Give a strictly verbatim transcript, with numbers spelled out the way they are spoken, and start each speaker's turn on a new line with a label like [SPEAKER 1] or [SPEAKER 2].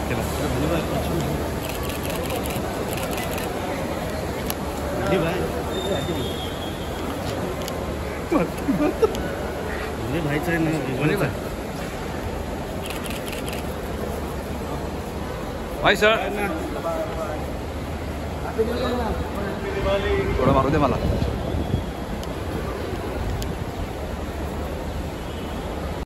[SPEAKER 1] केला भाईचा आहे ना भाई सर थोडं मारू दे मला.